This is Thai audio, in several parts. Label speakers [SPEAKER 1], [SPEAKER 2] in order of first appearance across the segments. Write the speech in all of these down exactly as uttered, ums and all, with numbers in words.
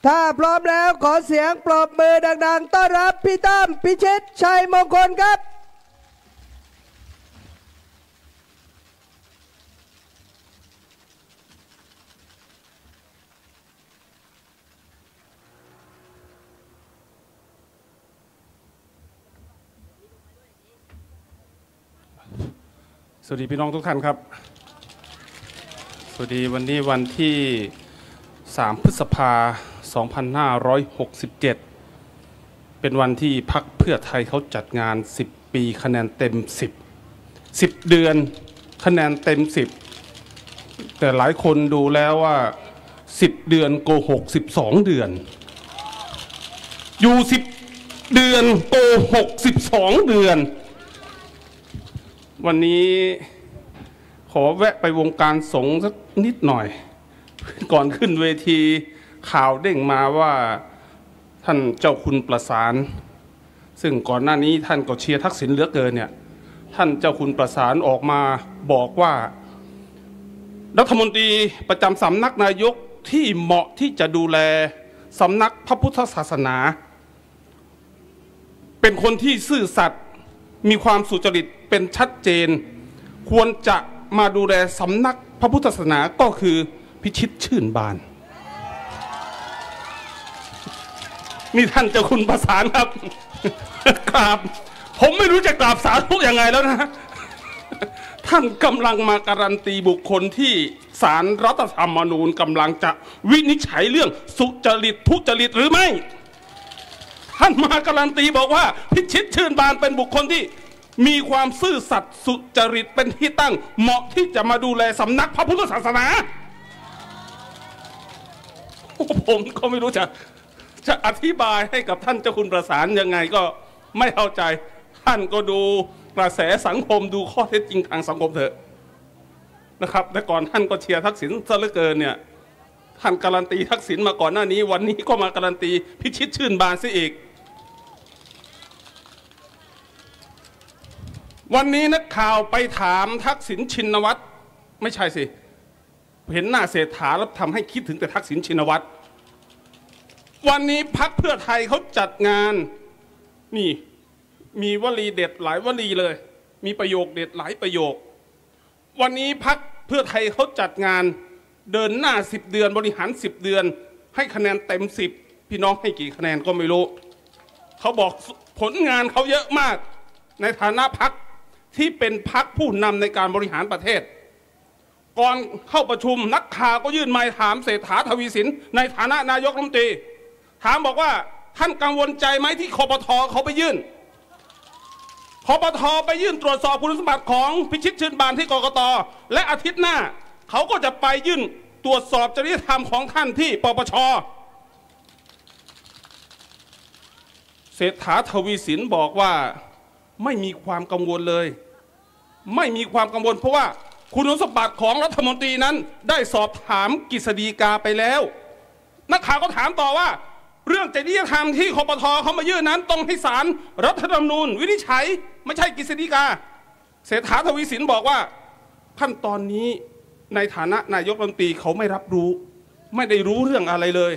[SPEAKER 1] ถ้าพร้อมแล้วขอเสียงปรบมือดังๆต้อนรับพี่ตั้มพิชิตชัยมงคลครับ
[SPEAKER 2] สวัสดีพี่น้องทุกท่านครับสวัสดีวันนี้วันที่สามพฤษภาสองพันห้าร้อยหกสิบเจ็ดเป็นวันที่พรรคเพื่อไทยเขาจัดงานสิบปีคะแนนเต็มสิบ สิบเดือนคะแนนเต็มสิบแต่หลายคนดูแล้วว่าสิบเดือนโกหกสิบสองเดือนอยู่สิบเดือนโกหกสิบสองเดือนวันนี้ขอแวะไปวงการสงฆ์สักนิดหน่อยก่อนขึ้นเวทีข่าวเด้งมาว่าท่านเจ้าคุณประสานซึ่งก่อนหน้านี้ท่านก็เชียร์ทักษิณเหลือเกินเนี่ยท่านเจ้าคุณประสานออกมาบอกว่ารัฐมนตรีประจำสำนักนายกที่เหมาะที่จะดูแลสำนักพระพุทธศาสนาเป็นคนที่ซื่อสัตย์มีความสุจริตเป็นชัดเจนควรจะมาดูแลสำนักพระพุทธศาสนาก็คือพิชิตชื่นบานนี่ท่านเจ้าคุณประสานครับกราบผมไม่รู้จะกราบสาธุยังไงแล้วนะท่านกำลังมาการันตีบุคคลที่ศาลรัฐธรรมนูญกำลังจะวินิจฉัยเรื่องสุจริตทุจริตหรือไม่ท่านมาการันตีบอกว่าพิชิตชื่นบานเป็นบุคคลที่มีความซื่อสัตย์สุจริตเป็นที่ตั้งเหมาะที่จะมาดูแลสำนักพระพุทธศาสนาผมก็ไม่รู้จะจะอธิบายให้กับท่านเจ้าคุณประสานยังไงก็ไม่เข้าใจท่านก็ดูกระแสสังคมดูข้อเท็จจริงทางสังคมเถอะนะครับแต่ก่อนท่านก็เชียร์ทักษิณซะเหลือเกินเนี่ยท่านการันตีทักษิณมาก่อนหน้านี้วันนี้ก็มาการันตีพิชิตชื่นบานซะอีกวันนี้นักข่าวไปถามทักษิณชินวัตรไม่ใช่สิเห็นหน้าเศรษฐาแล้วทำให้คิดถึงแต่ทักษิณชินวัตรวันนี้พรรคเพื่อไทยเขาจัดงานนี่มีวลีเด็ดหลายวลีเลยมีประโยคเด็ดหลายประโยควันนี้พรรคเพื่อไทยเขาจัดงานเดินหน้าสิบเดือนบริหารสิบเดือนให้คะแนนเต็มสิบพี่น้องให้กี่คะแนนก็ไม่รู้เขาบอกผลงานเขาเยอะมากในฐานะพรรคที่เป็นพรรคผู้นำในการบริหารประเทศก่อนเข้าประชุมนักข่าวก็ยื่นไมค์ถามเศรษฐาทวีสินในฐานะนายกรัฐมนตรีถามบอกว่าท่านกังวลใจไหมที่คปท.เขาไปยื่นคปท.ไปยื่นตรวจสอบคุณสมบัติของพิชิตชื่นบานที่กกต.และอาทิตย์หน้าเขาก็จะไปยื่นตรวจสอบจริยธรรมของท่านที่ปปช.เศรษฐาทวีสินบอกว่าไม่มีความกังวลเลยไม่มีความกังวลเพราะว่าคุณสมบัติของรัฐมนตรีนั้นได้สอบถามกฤษฎีกาไปแล้วนักข่าวก็ถามต่อว่าเรื่องจริยธรรมที่คปท.เขามายื่นนั้นต้องให้ศาลรัฐธรรมนูญวินิจฉัยไม่ใช่กฤษฎีกาเศรษฐาทวีสินบอกว่าขั้นตอนนี้ในฐานะนายกรัฐมนตรีเขาไม่รับรู้ไม่ได้รู้เรื่องอะไรเลย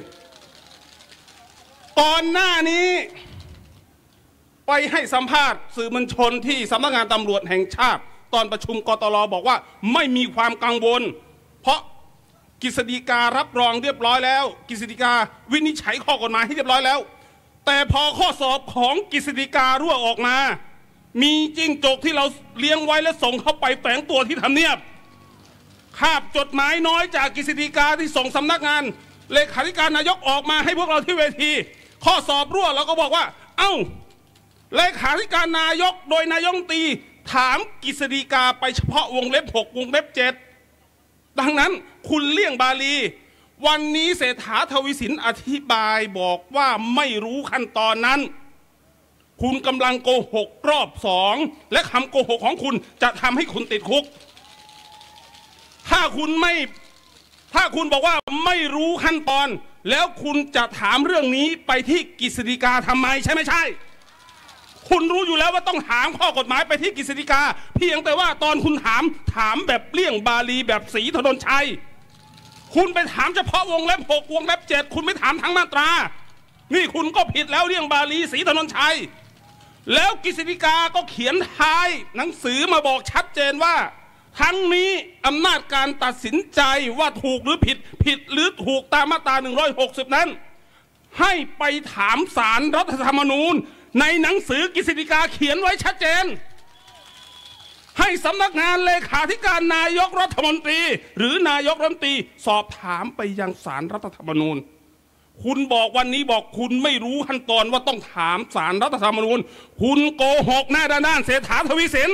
[SPEAKER 2] ก่อนหน้านี้ไปให้สัมภาษณ์สื่อมวลชนที่สำนักงานตำรวจแห่งชาติตอนประชุมกตร.บอกว่าไม่มีความกังวลเพราะกฤษฎีการับรองเรียบร้อยแล้วกฤษฎีกาวินิจฉัยข้อกฎหมายให้เรียบร้อยแล้วแต่พอข้อสอบของกฤษฎีการั่วออกมามีจิ้งจกที่เราเลี้ยงไว้และส่งเข้าไปแฝงตัวที่ทำเนียบคาบจดหมายน้อยจากกฤษฎีกาที่ส่งสำนักงานเลขาธิการนายกออกมาให้พวกเราที่เวทีข้อสอบรั่วเราก็บอกว่าเอ้าเลขาธิการนายกโดยนายกรัฐมนตรีถามกฤษฎีกาไปเฉพาะวงเล็บหกวงเล็บเจ็ดดังนั้นคุณเลี่ยงบาลีวันนี้เศรษฐาทวีสินอธิบายบอกว่าไม่รู้ขั้นตอนนั้นคุณกำลังโกหกรอบสองและคำโกหกของคุณจะทำให้คุณติดคุกถ้าคุณไม่ถ้าคุณบอกว่าไม่รู้ขั้นตอนแล้วคุณจะถามเรื่องนี้ไปที่กฤษฎีกาทำไมใช่ไม่ใช่คุณรู้อยู่แล้วว่าต้องถามข้อกฎหมายไปที่กฤษฎีกาเพียงแต่ว่าตอนคุณถามถามแบบเลี่ยงบาลีแบบศรีถนนชัยคุณไปถามเฉพาะวงเล็บหกวงเล็บเจ็ดคุณไม่ถามทั้งมาตรานี่คุณก็ผิดแล้วเรื่องบาลีศรีถนนชัยแล้วกฤษฎีกาก็เขียนท้ายหนังสือมาบอกชัดเจนว่าทั้งนี้อำนาจการตัดสินใจว่าถูกหรือผิดผิดหรือถูกตามมาตราหนึ่งร้อยหกสิบนั้นให้ไปถามศาลรัฐธรรมนูญในหนังสือกฤษฎีกาเขียนไว้ชัดเจนให้สำนักงานเลขาธิการนายกรัฐมนตรีหรือนายกรัฐมนตรีสอบถามไปยังศาลรัฐธรรมนูญคุณบอกวันนี้บอกคุณไม่รู้ขั้นตอนว่าต้องถามศาลรัฐธรรมนูญคุณโกหกหน้าด้านเศรษฐาทวีสิน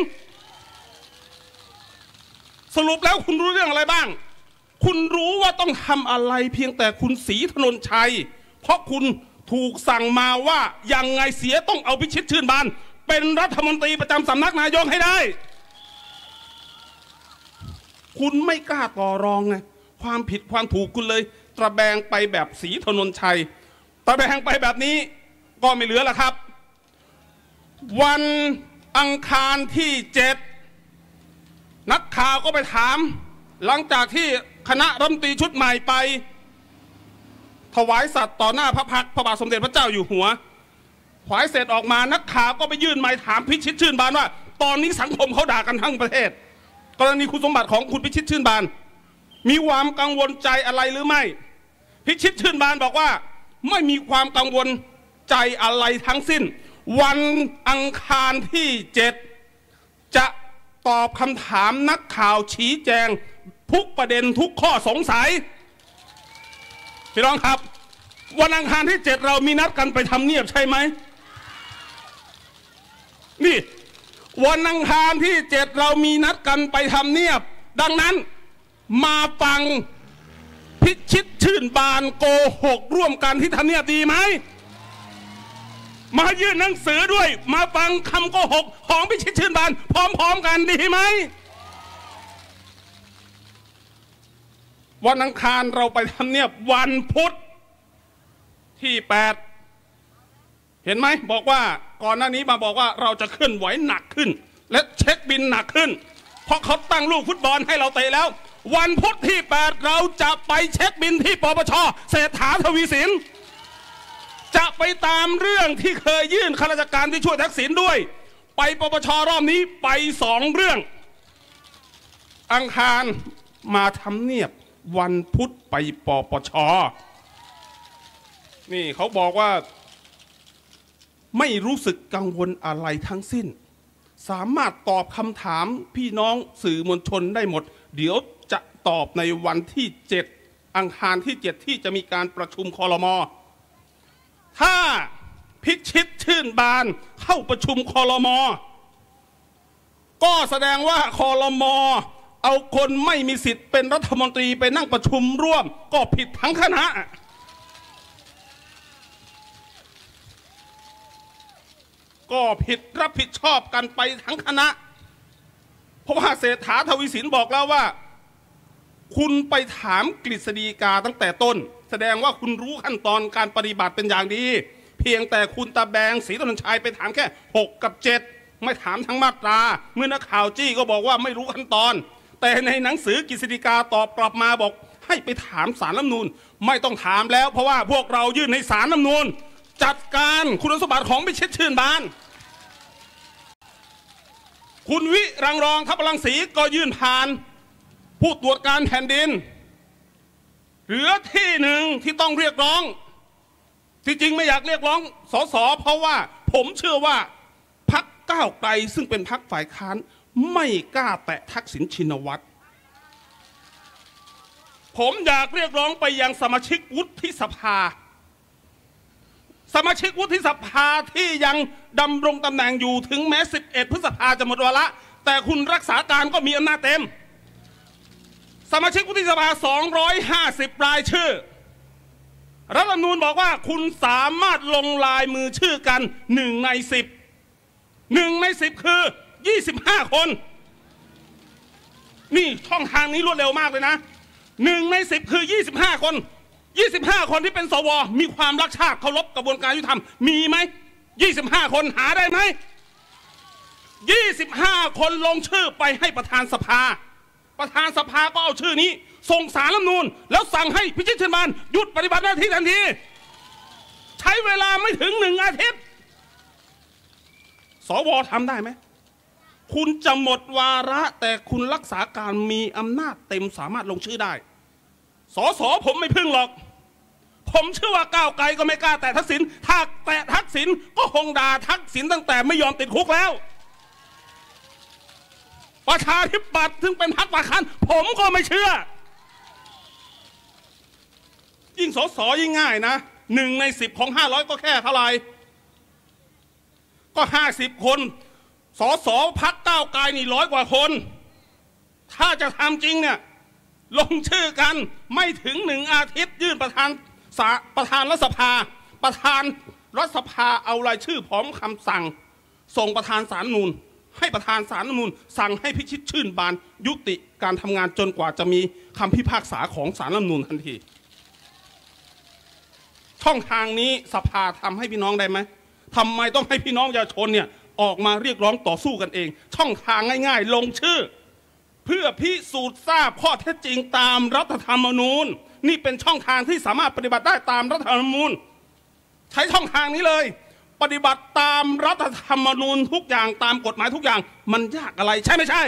[SPEAKER 2] สรุปแล้วคุณรู้เรื่องอะไรบ้างคุณรู้ว่าต้องทำอะไรเพียงแต่คุณศรีถนนชัยเพราะคุณถูกสั่งมาว่ายังไงเสียต้องเอาพิชิตชื่นบานเป็นรัฐมนตรีประจำสำนักนายกให้ได้คุณไม่กล้าต่อรองไงความผิดความถูกคุณเลยตระแบงไปแบบศรีถนนชัยตระแบงไปแบบนี้ก็ไม่เหลือแล้วครับวันอังคารที่เจ็ดนักข่าวก็ไปถามหลังจากที่คณะรัฐมนตรีชุดใหม่ไปถวายสัตย์ต่อหน้าพระพักตร์พระบาทสมเด็จพระเจ้าอยู่หัวถวายเสร็จออกมานักข่าวก็ไปยื่นไมค์ถามพิชิตชื่นบานว่าตอนนี้สังคมเขาด่ากันทั้งประเทศกรณีคุณสมบัติของคุณพิชิตชื่นบานมีความกังวลใจอะไรหรือไม่พิชิตชื่นบานบอกว่าไม่มีความกังวลใจอะไรทั้งสิ้นวันอังคารที่เจ็ดจะตอบคำถามนักข่าวชี้แจงทุกประเด็นทุกข้อสงสัยพี่น้องครับวันอังคารที่เจ็ดเรามีนัดกันไปทำเนียบใช่ไหมนี่วันอังคารที่เจ็ดเรามีนัดกันไปทำเนียบดังนั้นมาฟังพิชิตชื่นบานโกหกร่วมกันที่ทำเนียบดีไหมมายื่นหนังสือด้วยมาฟังคำโกหกของพิชิตชื่นบานพร้อมๆกันดีไหมวันอังคารเราไปทำเนียบวันพุธที่แปดเห็นไหมบอกว่าก่อนหน้านี้มาบอกว่าเราจะเคลื่อนไหวหนักขึ้นและเช็คบินหนักขึ้นเพราะเขาตั้งลูกฟุตบอลให้เราเตะแล้ววันพุธที่แปดเราจะไปเช็คบินที่ปปช.เศรษฐาทวีสินจะไปตามเรื่องที่เคยยื่นข้าราชการที่ช่วยทักษิณด้วยไปปปช.รอบนี้ไปสองเรื่องอังคารมาทำเนียบวันพุธไปปปช.นี่เขาบอกว่าไม่รู้สึกกังวลอะไรทั้งสิ้นสามารถตอบคำถามพี่น้องสื่อมวลชนได้หมดเดี๋ยวจะตอบในวันที่เจ็ดอังคารที่เจ็ดที่จะมีการประชุมครม.ถ้าพิชิตชื่นบานเข้าประชุมครม.ก็แสดงว่าครม.เอาคนไม่มีสิทธิ์เป็นรัฐมนตรีไปนั่งประชุมร่วมก็ผิดทั้งคณะก็ผิดรับผิดชอบกันไปทั้งคณะเพราะว่าเศรษฐาทวีสินบอกแล้วว่าคุณไปถามกฤษฎีกาตั้งแต่ต้นแสดงว่าคุณรู้ขั้นตอนการปฏิบัติเป็นอย่างดีเพียงแต่คุณตาแบงศรีถนนชัยไปถามแค่หกกับเจ็ดไม่ถามทั้งมาตราเมื่อนักข่าวจี้ก็บอกว่าไม่รู้ขั้นตอนแต่ในหนังสือกฤษฎีกาตอบกลับมาบอกให้ไปถามศาลรัฐธรรมนูญไม่ต้องถามแล้วเพราะว่าพวกเรายื่นในศาลรัฐธรรมนูญจัดการคุณสมบัติของพิชิตชื่นบานคุณวิรังรองทัพพลังศรีก็ยื่นผ่านผู้ตรวจการแผ่นดินเหลือที่หนึ่งที่ต้องเรียกร้องที่จริงไม่อยากเรียกร้องสสเพราะว่าผมเชื่อว่าพรรคก้าวไกลซึ่งเป็นพรรคฝ่ายค้านไม่กล้าแตะทักษิณชินวัตรผมอยากเรียกร้องไปยังสมาชิกวุฒิสภาสมาชิกวุฒิสภาที่ยังดำรงตำแหน่งอยู่ถึงแม้สิบเอ็ดพฤษภาจะหมดวาระแต่คุณรักษาการก็มีอำนาจเต็มสมาชิกวุฒิสภาสองร้อยห้าสิบรายชื่อรัฐธรรมนูญบอกว่าคุณสามารถลงลายมือชื่อกันหนึ่งในสิบหนึ่งในสิบคือยี่สิบห้าคนนี่ช่องทางนี้รวดเร็วมากเลยนะหนึ่งในสิบคือยี่สิบห้าคนยี่สิบห้าคนที่เป็นสวมีความรักชาติเคารพกระบวนการยุติธรรมมีไหมยี่สิบห้าคนหาได้ไหมยี่สิบห้าคนลงชื่อไปให้ประธานสภาประธานสภาก็เอาชื่อนี้ส่งสารรัฐธรรมนูญแล้วสั่งให้พิชิตชื่นบานหยุดปฏิบัติหน้าที่ทันทีใช้เวลาไม่ถึงหนึ่งอาทิตย์สวทำได้ไหมคุณจะหมดวาระแต่คุณรักษาการมีอำนาจเต็มสามารถลงชื่อได้สสผมไม่พึ่งหรอกผมเชื่อว่าก้าวไกลก็ไม่กล้าแต่ทักษิณถ้าแต่ทักษิณก็คงด่าทักษิณตั้งแต่ไม่ยอมติดคุกแล้วประชาธิปัตย์ถึงเป็นพรรคฝ่ายค้านผมก็ไม่เชื่อยิ่งสสยิ่งง่ายนะหนึ่งในสิบของห้าร้อยก็แค่เท่าไหร่ก็ห้าสิบคนสสพรรคก้าวไกลนี่ร้อยกว่าคนถ้าจะทำจริงเนี่ยลงชื่อกันไม่ถึงหนึ่งอาทิตย์ยื่นประธานสาประธานรัฐสภาประธานรัฐสภาเอารายชื่อพร้อมคำสั่งส่งประธานศาลรัฐธรรมนูญให้ประธานศาลรัฐธรรมนูญสั่งให้พิชิตชื่นบานยุติการทำงานจนกว่าจะมีคำพิพากษาของศาลรัฐธรรมนูญทันทีช่องทางนี้สภาทำให้พี่น้องได้ไหมทำไมต้องให้พี่น้องประชาชนเนี่ยออกมาเรียกร้องต่อสู้กันเองช่องทางง่ายๆลงชื่อเพื่อพิสูจน์ทราบข้อเท็จจริงตามรัฐธรรมนูญนี่เป็นช่องทางที่สามารถปฏิบัติได้ตามรัฐธรรมนูญใช้ช่องทางนี้เลยปฏิบัติตามรัฐธรรมนูญทุกอย่างตามกฎหมายทุกอย่างมันยากอะไรใช่ไม่ใช่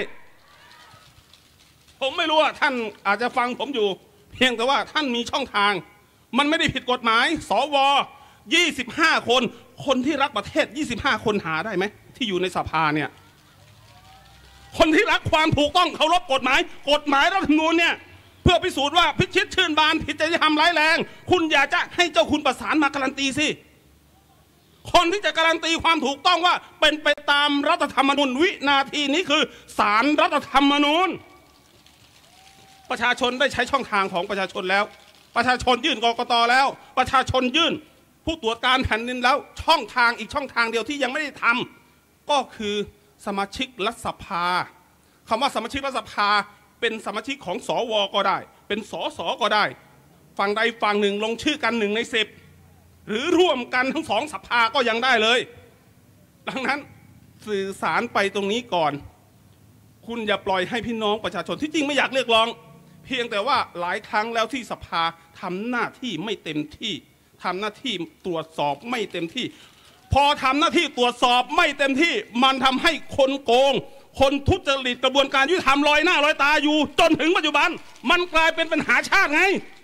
[SPEAKER 2] ผมไม่รู้ว่าท่านอาจจะฟังผมอยู่เพียงแต่ว่าท่านมีช่องทางมันไม่ได้ผิดกฎหมายสวยี่สิบห้าคนคนที่รักประเทศยี่สิบห้าคนหาได้ไหมที่อยู่ในสภาเนี่ยคนที่รักความถูกต้องเคารพกฎหมายกฎหมายรัฐธรรมนูญเนี่ยเพื่อพิสูจน์ว่าพิชิตชื่นบานผิดจริยธรรมร้ายแรงคุณอยากจะให้เจ้าคุณประสานมาการันตีสิคนที่จะการันตีความถูกต้องว่าเป็นไปตามรัฐธรรมนูญวินาทีนี้คือศาลรัฐธรรมนูญประชาชนได้ใช้ช่องทางของประชาชนแล้วประชาชนยื่นกกต.แล้วประชาชนยื่นผู้ตรวจการแผ่นดินแล้วช่องทางอีกช่องทางเดียวที่ยังไม่ได้ทำก็คือสมาชิกรัฐสภาคำว่าสมาชิกรัฐสภาเป็นสมาชิกของสวก็ได้เป็นสสก็ได้ฝั่งใดฝั่งหนึ่งลงชื่อกันหนึ่งในสิบหรือร่วมกันทั้งสองสภาก็ยังได้เลยดังนั้นสื่อสารไปตรงนี้ก่อนคุณอย่าปล่อยให้พี่น้องประชาชนที่จริงไม่อยากเรียกร้องเพียงแต่ว่าหลายครั้งแล้วที่สภาทำหน้าที่ไม่เต็มที่ทำหน้าที่ตรวจสอบไม่เต็มที่พอทำหน้าที่ตรวจสอบไม่เต็มที่มันทำให้คนโกงคนทุจริตกระบวนการยุติธรรมลอยหน้าลอยตาอยู่จนถึงปัจจุบันมันกลายเป็นปัญหาชาติไง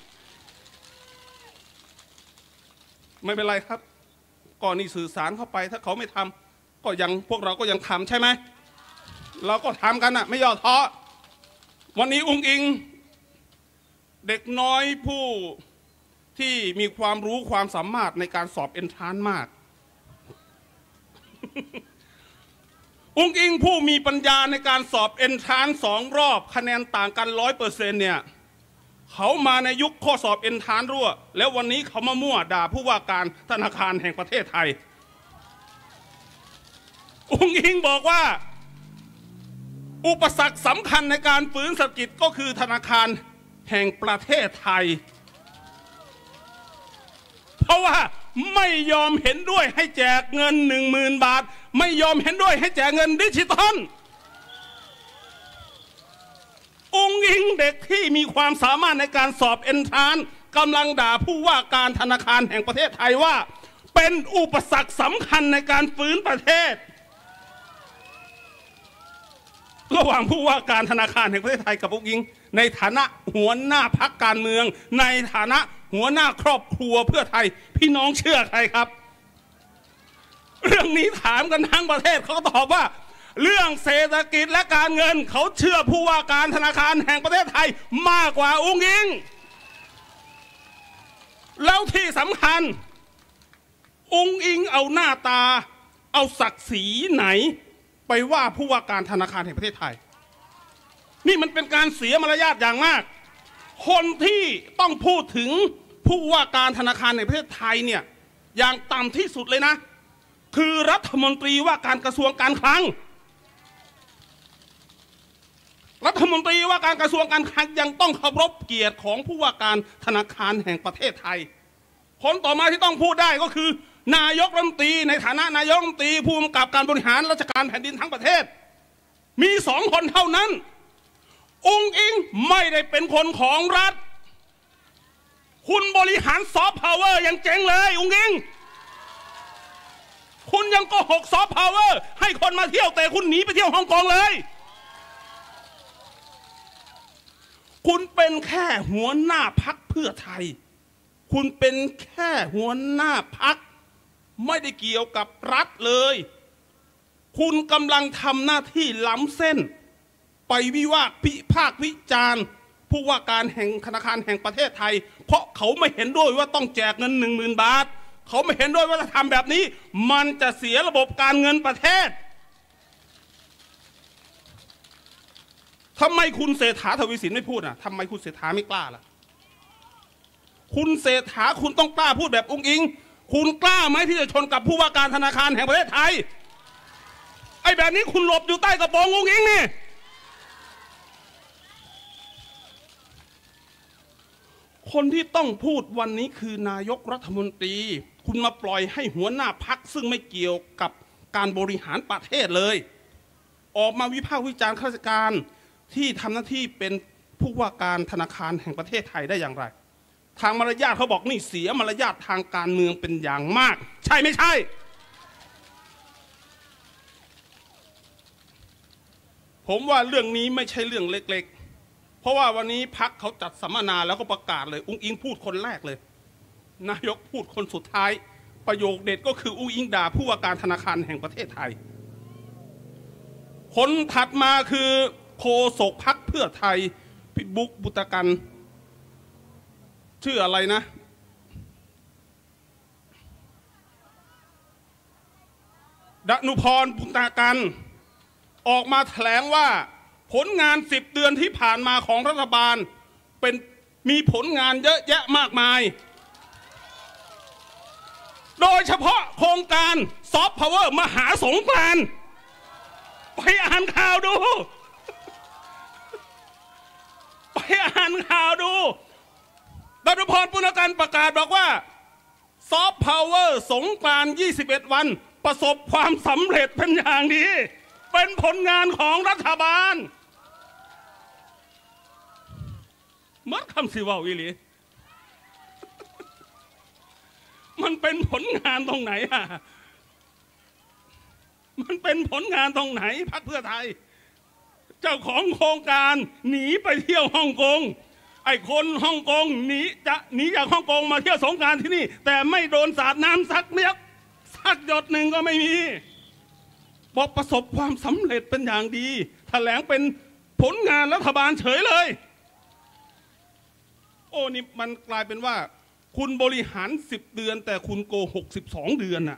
[SPEAKER 2] ไม่เป็นไรครับก่อนนี้สื่อสารเข้าไปถ้าเขาไม่ทำก็ยังพวกเราก็ยังทำใช่ไหมเราก็ทำกันอ่ะไม่ย่อท้อวันนี้อุ้งอิงเด็กน้อยผู้ที่มีความรู้ความสามารถในการสอบเอนทรานซ์มาก อุ้งอิงผู้มีปัญญาในการสอบเอนทรานซ์สองรอบคะแนนต่างกันร้อยเปอร์เซ็นต์เนี่ยเขามาในยุคข้อสอบเอนทรานซ์รั่วแล้ววันนี้เขามามั่วด่าผู้ว่าการธนาคารแห่งประเทศไทยอุ้งอิงบอกว่าอุปสรรคสำคัญในการฟื้นเศรษฐกิจก็คือธนาคารแห่งประเทศไทยเพราะว่าไม่ยอมเห็นด้วยให้แจกเงินหนึ่งหมื่นบาทไม่ยอมเห็นด้วยให้แจกเงินดิจิทัลอุ้งอิงเด็กที่มีความสามารถในการสอบเอนทรานซ์กำลังด่าผู้ว่าการธนาคารแห่งประเทศไทยว่าเป็นอุปสรรคสำคัญในการฟื้นประเทศระหว่างผู้ว่าการธนาคารแห่งประเทศไทยกับอุ้งอิงในฐานะหัวหน้าพรรคการเมืองในฐานะหัวหน้าครอบครัวเพื่อไทยพี่น้องเชื่อใครครับเรื่องนี้ถามกันทั้งประเทศเขาก็ตอบว่าเรื่องเศรษฐกิจและการเงินเขาเชื่อผู้ว่าการธนาคารแห่งประเทศไทยมากกว่าอุ้งอิงแล้วที่สำคัญอุ้งอิงเอาหน้าตาเอาศักดิ์ศรีไหนไปว่าผู้ว่าการธนาคารแห่งประเทศไทยนี่มันเป็นการเสียมารยาทอย่างมากคนที่ต้องพูดถึงผู้ว่าการธนาคารในประเทศไทยเนี่ยอย่างต่ำที่สุดเลยนะคือรัฐมนตรีว่าการกระทรวงการคลังรัฐมนตรีว่าการกระทรวงการคลังยังต้องเคารพเกียรติของผู้ว่าการธนาคารแห่งประเทศไทยคนต่อมาที่ต้องพูดได้ก็คือนายกรัฐมนตรีในฐานะนายกรัฐมนตรีผู้กำกับการบริหารราชการแผ่นดินทั้งประเทศมีสองคนเท่านั้นอุ้งอิงไม่ได้เป็นคนของรัฐคุณบริหารซอฟต์พาวเวอร์ยังเจ๋งเลยอุ้งอิงคุณยังโกหกซอฟต์พาวเวอร์ให้คนมาเที่ยวแต่คุณหนีไปเที่ยวฮ่องกงเลยคุณเป็นแค่หัวหน้าพรรคเพื่อไทยคุณเป็นแค่หัวหน้าพรรคไม่ได้เกี่ยวกับรัฐเลยคุณกำลังทำหน้าที่ล้ำเส้นไปวิวาทพิพากษ์วิจารณ์ผู้ว่าการแห่งธนาคารแห่งประเทศไทยเพราะเขาไม่เห็นด้วยว่าต้องแจกเงินหนึ่งหมื่นบาทเขาไม่เห็นด้วยว่าจะทำแบบนี้มันจะเสียระบบการเงินประเทศทำไมคุณเศรษฐาทวีสินไม่พูดอ่ะทำไมคุณเศรษฐาไม่กล้าล่ะคุณเศรษฐาคุณต้องกล้าพูดแบบอุ้งอิงคุณกล้าไหมที่จะชนกับผู้ว่าการธนาคารแห่งประเทศไทยไอ้แบบนี้คุณหลบอยู่ใต้กระโปรงอุ้งอิงนี่คนที่ต้องพูดวันนี้คือนายกรัฐมนตรีคุณมาปล่อยให้หัวหน้าพรรคซึ่งไม่เกี่ยวกับการบริหารประเทศเลยออกมาวิพากษ์วิจารณ์ข้าราชการที่ทำหน้าที่เป็นผู้ว่าการธนาคารแห่งประเทศไทยได้อย่างไรทางมารยาทเขาบอกนี่เสียมารยาททางการเมืองเป็นอย่างมากใช่ไม่ใช่ผมว่าเรื่องนี้ไม่ใช่เรื่องเล็กๆเพราะว่าวันนี้พรรคเขาจัดสัมมนาแล้วก็ประกาศเลยอุ้งอิงพูดคนแรกเลยนายกพูดคนสุดท้ายประโยคเด็ดก็คืออุ้งอิงด่าผู้ว่าการธนาคารแห่งประเทศไทยคนถัดมาคือโฆษกพรรคเพื่อไทยพิบุ๊กบุตรกันชื่ออะไรนะดนุพรบุตรกันออกมาแถลงว่าผลงานสิบเดือนที่ผ่านมาของรัฐบาลเป็นมีผลงานเยอะแยะมากมายโดยเฉพาะโครงการซอฟต์พาวเวอร์มหาสงกรานต์ไปอ่านข่าวดูไปอ่านข่าวดูดนุพรบุตรกันประกาศบอกว่าซอฟต์พาวเวอร์สงกรานต์ยี่สิบเอ็ดวันประสบความสำเร็จเป็นอย่างดีเป็นผลงานของรัฐบาลมัดคำสิว่าวิลีมันเป็นผลงานตรงไหนอ่ะมันเป็นผลงานตรงไหนพรรคเพื่อไทยเจ้าของโครงการหนีไปเที่ยวฮ่องกงไอ้คนฮ่องกงหนีจะหนีจากฮ่องกงมาเที่ยวสงกรานต์ที่นี่แต่ไม่โดนสาดน้ำสักเม็ดสักหยดหนึ่งก็ไม่มีบอกประสบความสำเร็จเป็นอย่างดีแถลงเป็นผลงานรัฐบาลเฉยเลยโอ้นี่มันกลายเป็นว่าคุณบริหารสิบเดือนแต่คุณโกหกสิบสองเดือนน่ะ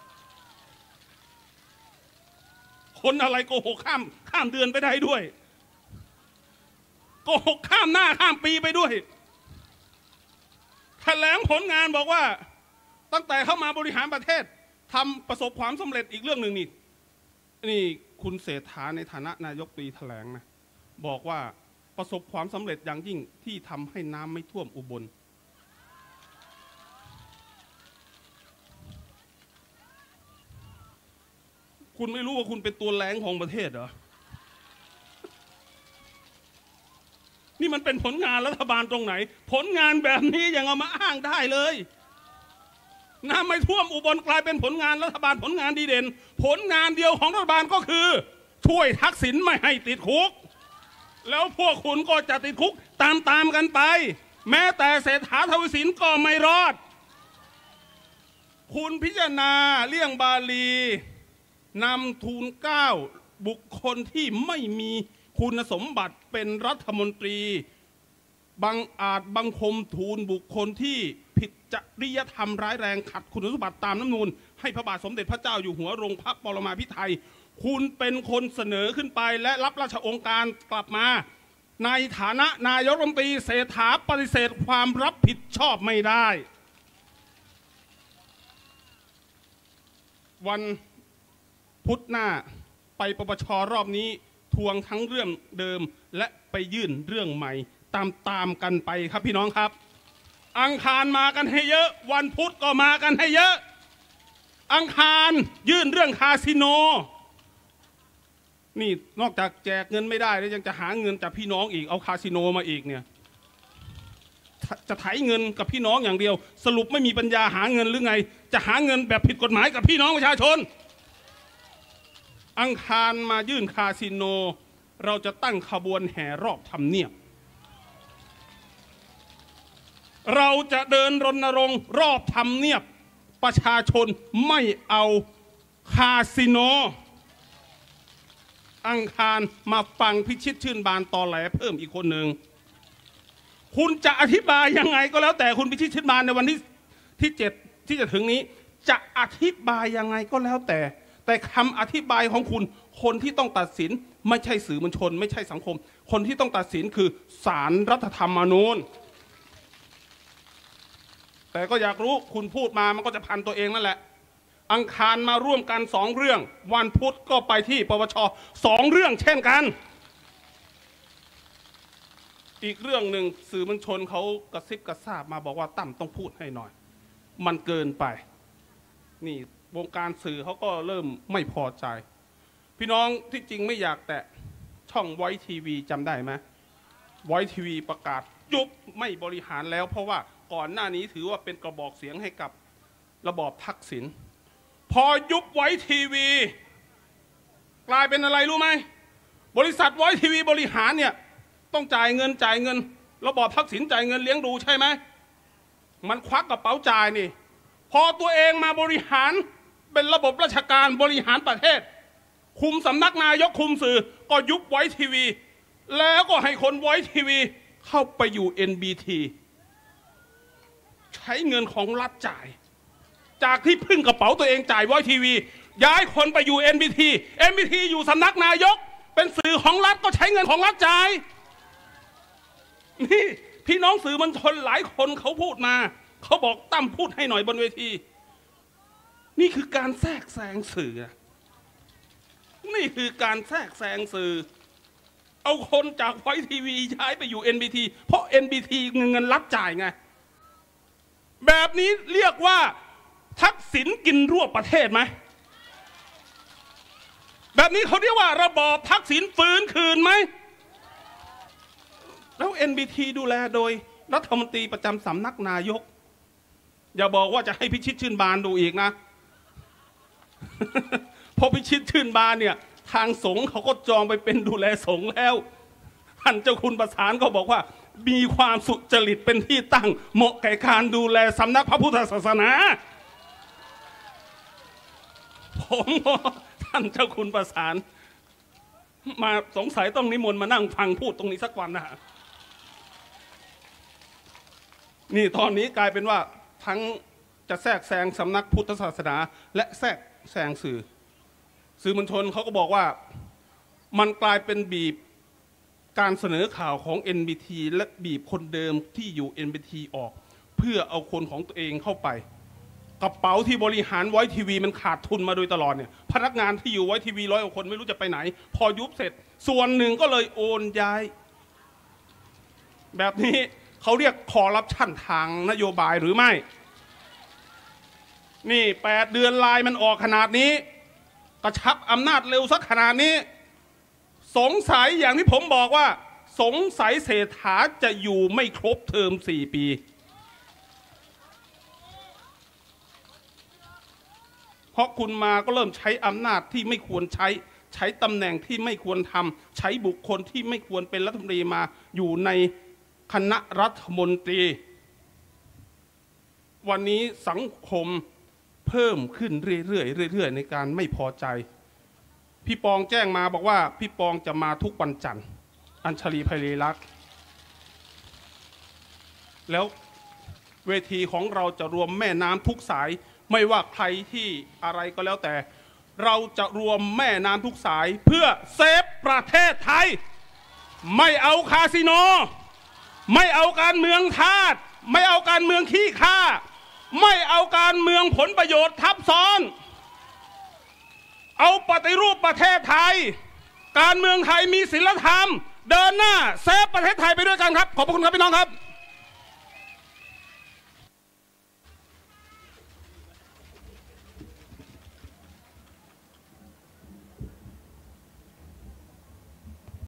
[SPEAKER 2] คนอะไรโกหกข้ามข้ามเดือนไปได้ด้วยโกหกข้ามหน้าข้ามปีไปด้วยแถลงผลงานบอกว่าตั้งแต่เข้ามาบริหารประเทศทำประสบความสำเร็จอีกเรื่องหนึ่งนี่นี่คุณเศรษฐาในฐานะนายกตีแถลงนะบอกว่าประสบความสำเร็จอย่างยิ่งที่ทำให้น้ำไม่ท่วมอุบลคุณไม่รู้ว่าคุณเป็นตัวแรงของประเทศเหรอนี่มันเป็นผลงานรัฐบาลตรงไหนผลงานแบบนี้ยังเอามาอ้างได้เลยน้ำไม่ท่วมอุบลกลายเป็นผลงานรัฐบาลผลงานดีเด่นผลงานเดียวของรัฐบาลก็คือช่วยทักษิณไม่ให้ติดคุกแล้วพวกคุณก็จะติดคุกตามตามกันไปแม้แต่เศรษฐาทวีสินก็ไม่รอดคุณพิจารณาเลี่ยงบาลีนำทูลเกล้าบุคคลที่ไม่มีคุณสมบัติเป็นรัฐมนตรีบังอาจบังคมทูลบุคคลที่ผิดจริยธรรมร้ายแรงขัดคุณสมบัติตามรัฐธรรมนูญให้พระบาทสมเด็จพระเจ้าอยู่หัวทรงพระปรมาภิไธยคุณเป็นคนเสนอขึ้นไปและรับราชองค์การกลับมาในฐานะนายกรัฐมนตรีเศรษฐาปฏิเสธความรับผิดชอบไม่ได้วันพุธหน้าไปปปช.รอบนี้ทวงทั้งเรื่องเดิมและไปยื่นเรื่องใหม่ตามตามกันไปครับพี่น้องครับอังคารมากันให้เยอะวันพุธก็มากันให้เยอะอังคารยื่นเรื่องคาสิโนนี่นอกจากแจกเงินไม่ได้แล้วยังจะหาเงินจากพี่น้องอีกเอาคาสิโนมาอีกเนี่ยจะไถเงินกับพี่น้องอย่างเดียวสรุปไม่มีปัญญาหาเงินหรือไงจะหาเงินแบบผิดกฎหมายกับพี่น้องประชาชนอังคารมายื่นคาสิโนเราจะตั้งขบวนแห่รอบทำเนียบเราจะเดินรณรงค์รอบทำเนียบประชาชนไม่เอาคาสิโนอังคารมาฟังพิชิตชื่นบานตอแหลเพิ่มอีกคนหนึ่งคุณจะอธิบายยังไงก็แล้วแต่คุณพิชิตชื่นบานในวันที่ที่เจ็ดที่จะถึงนี้จะอธิบายยังไงก็แล้วแต่แต่คำอธิบายของคุณคนที่ต้องตัดสินไม่ใช่สื่อมวลชนไม่ใช่สังคมคนที่ต้องตัดสินคือศาลรัฐธรรมนูญแต่ก็อยากรู้คุณพูดมามันก็จะพันตัวเองนั่นแหละอังคารมาร่วมกันสองเรื่องวันพุธก็ไปที่ปปชสองเรื่องเช่นกันอีกเรื่องหนึ่งสื่อมวลชนเขากระซิบกระซาบมาบอกว่าตั้มต้องพูดให้หน่อยมันเกินไปนี่วงการสื่อเขาก็เริ่มไม่พอใจพี่น้องที่จริงไม่อยากแตะช่องไวทีวีจำได้ไหมไวทีวีประกาศยุบไม่บริหารแล้วเพราะว่าก่อนหน้านี้ถือว่าเป็นกระบอกเสียงให้กับระบอบทักษิณพอยุบไวทีวีกลายเป็นอะไรรู้ไหมบริษัทไวทีวีบริหารเนี่ยต้องจ่ายเงินจ่ายเงินระบอบทักษิณจ่ายเงินเลี้ยงดูใช่ไหมมันควักกระเป๋าจ่ายนี่พอตัวเองมาบริหารเป็นระบบราชการบริหารประเทศคุมสำนักนายกคุมสื่อก็ยุบไวทีวีแล้วก็ให้คนไวทีวีเข้าไปอยู่ เอ็น บี ที ใช้เงินของรัฐจ่ายจากที่พึ่งกระเป๋าตัวเองจ่ายไวทีวีย้ายคนไปอยู่ เอ็น บี ที เอ็น บี ที อยู่สำนักนายกเป็นสื่อของรัฐก็ใช้เงินของรัฐจ่ายนี่พี่น้องสื่อมวลชนหลายคนเขาพูดมาเขาบอกตั้มพูดให้หน่อยบนเวทีนี่คือการแทรกแซงสื่อนี่คือการแทรกแซงสื่อเอาคนจากไวทีวีย้ายไปอยู่ เอ็น บี ที เพราะ เอ็น บี ที เงินเงินรัฐจ่ายไงแบบนี้เรียกว่าทักษิณกินรวบประเทศไหมแบบนี้เขาเรียกว่าระบอบทักษิณฟื้นคืนไหมแล้ว เอ็น บี ที ดูแลโดยรัฐมนตรีประจำสำนักนายกอย่าบอกว่าจะให้พิชิตชื่นบานดูอีกนะพอพิชิตชื่นบานเนี่ยทางสงฆ์เขาก็จองไปเป็นดูแลสงฆ์แล้วท่านเจ้าคุณประสานก็บอกว่ามีความสุจริตเป็นที่ตั้งเหมาะแก่การดูแลสำนักพระพุทธศาสนาผมท่านเจ้าคุณประสานมาสงสัยต้องนิมนต์มานั่งฟังพูดตรงนี้สักวันนะฮะนี่ตอนนี้กลายเป็นว่าทั้งจะแทรกแซงสำนักพุทธศาสนาและแทรกแซงสื่อสื่อมวลชนเขาก็บอกว่ามันกลายเป็นบีบการเสนอข่าวของ เอ็น บี ที และบีบคนเดิมที่อยู่ เอ็น บี ที ออกเพื่อเอาคนของตัวเองเข้าไปกระเป๋าที่บริหารไวทีวีมันขาดทุนมาโดยตลอดเนี่ยพนักงานที่อยู่ไวทีวีร้อยกว่าคนไม่รู้จะไปไหนพอยุบเสร็จส่วนหนึ่งก็เลยโอนย้ายแบบนี้เขาเรียกคอร์รัปชันทางนโยบายหรือไม่นี่แปดเดือนลายมันออกขนาดนี้กระชับอำนาจเร็วสักขนาดนี้สงสัยอย่างที่ผมบอกว่าสงสัยเศรษฐาจะอยู่ไม่ครบเทอมสี่ปีเพราะคุณมาก็เริ่มใช้อำนาจที่ไม่ควรใช้ใช้ตำแหน่งที่ไม่ควรทำใช้บุคคลที่ไม่ควรเป็นรัฐมนตรีมาอยู่ในคณะรัฐมนตรีวันนี้สังคมเพิ่มขึ้นเรื่อยๆเรื่อยๆในการไม่พอใจพี่ปองแจ้งมาบอกว่าพี่ปองจะมาทุกวันจันทร์อัญชลีไพรีลักษณ์แล้วเวทีของเราจะรวมแม่น้ำทุกสายไม่ว่าใครที่อะไรก็แล้วแต่เราจะรวมแม่น้ำทุกสายเพื่อเซฟประเทศไทยไม่เอาคาสิโนไม่เอาการเมืองทาสไม่เอาการเมืองขี้ข้าไม่เอาการเมืองผลประโยชน์ทับซ้อนเอาปฏิรูปประเทศไทยการเมืองไทยมีศีลธรรมเดินหน้าเซฟประเทศไทยไปด้วยกันครับขอบคุณครับพี่น้องครับ